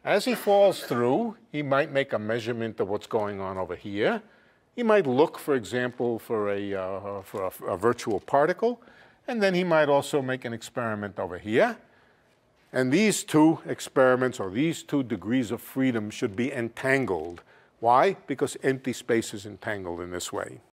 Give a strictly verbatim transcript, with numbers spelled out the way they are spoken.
As he falls through, he might make a measurement of what's going on over here. He might look, for example, for a, uh, for a, a virtual particle, and then he might also make an experiment over here. And these two experiments, or these two degrees of freedom, should be entangled. Why? Because empty space is entangled in this way.